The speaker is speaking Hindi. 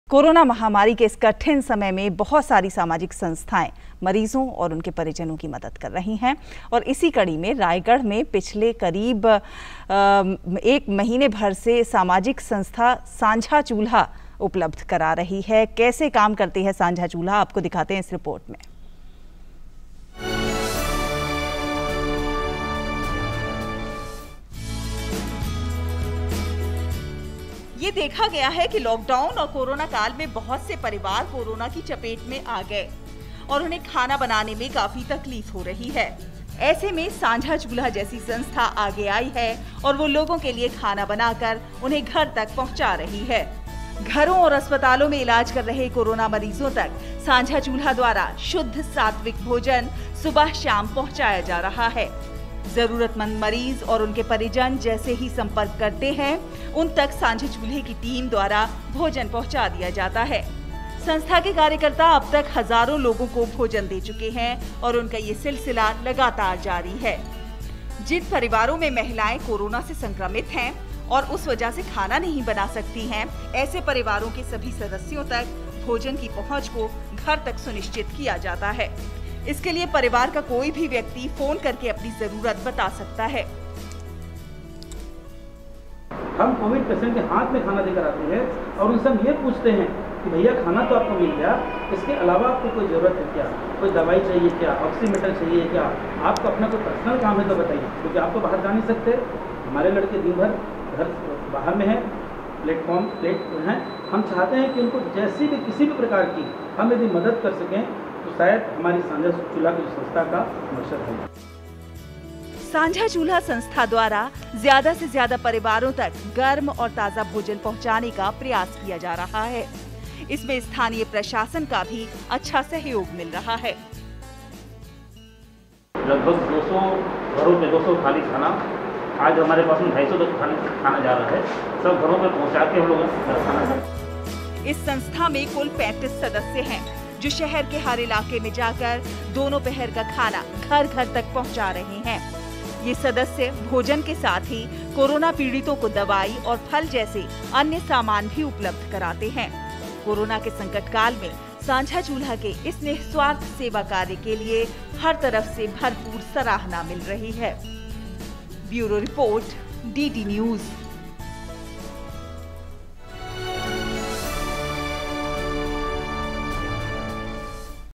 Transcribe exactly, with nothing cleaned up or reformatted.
कोरोना महामारी के इस कठिन समय में बहुत सारी सामाजिक संस्थाएं मरीजों और उनके परिजनों की मदद कर रही हैं और इसी कड़ी में रायगढ़ में पिछले करीब एक महीने भर से सामाजिक संस्था साझा चूल्हा उपलब्ध करा रही है। कैसे काम करती है साझा चूल्हा, आपको दिखाते हैं इस रिपोर्ट में। ये देखा गया है कि लॉकडाउन और कोरोना काल में बहुत से परिवार कोरोना की चपेट में आ गए और उन्हें खाना बनाने में काफी तकलीफ हो रही है। ऐसे में साझा चूल्हा जैसी संस्था आगे आई है और वो लोगों के लिए खाना बनाकर उन्हें घर तक पहुंचा रही है। घरों और अस्पतालों में इलाज कर रहे कोरोना मरीजों तक साझा चूल्हा द्वारा शुद्ध सात्विक भोजन सुबह शाम पहुँचाया जा रहा है। जरूरतमंद मरीज और उनके परिजन जैसे ही संपर्क करते हैं, उन तक साझा चूल्हे की टीम द्वारा भोजन पहुंचा दिया जाता है। संस्था के कार्यकर्ता अब तक हजारों लोगों को भोजन दे चुके हैं और उनका ये सिलसिला लगातार जारी है। जिन परिवारों में महिलाएं कोरोना से संक्रमित हैं और उस वजह से खाना नहीं बना सकती हैं, ऐसे परिवारों के सभी सदस्यों तक भोजन की पहुँच को घर तक सुनिश्चित किया जाता है। इसके लिए परिवार का कोई भी व्यक्ति फोन करके अपनी जरूरत बता सकता है। हम कोविड पेशेंट के हाथ में खाना देकर आते हैं और उनसे हम ये पूछते हैं कि भैया खाना तो आपको मिल गया, इसके अलावा आपको कोई ज़रूरत है क्या, कोई दवाई चाहिए क्या, ऑक्सीमीटर चाहिए क्या, आपको अपना कोई पर्सनल काम है तो बताइए, क्योंकि आप तो बाहर जा नहीं सकते। हमारे लड़के दिन भर घर बाहर में है, प्लेटफॉर्म प्लेट हैं। हम चाहते हैं कि उनको जैसी भी किसी भी प्रकार की हम यदि मदद कर सकें तो शायद हमारी साझा चूल्हा की संस्था का मकसद है। साझा चूल्हा संस्था द्वारा ज्यादा से ज्यादा परिवारों तक गर्म और ताज़ा भोजन पहुंचाने का प्रयास किया जा रहा है। इसमें स्थानीय प्रशासन का भी अच्छा सहयोग मिल रहा है। लगभग दो सौ घरों में दो सौ थाली खाना आज हमारे पास में ढाई सौ तक खाना जा रहा है। सब घरों में पहुंचा के हम लोग खाना। इस संस्था में कुल पैंतीस सदस्य हैं जो शहर के हर इलाके में जाकर दोनों पहर का खाना घर घर तक पहुंचा रहे हैं। ये सदस्य भोजन के साथ ही कोरोना पीड़ितों को दवाई और फल जैसे अन्य सामान भी उपलब्ध कराते हैं। कोरोना के संकट काल में साझा चूल्हा के इस निस्वार्थ सेवा कार्य के लिए हर तरफ से भरपूर सराहना मिल रही है। Bureau report, D D news.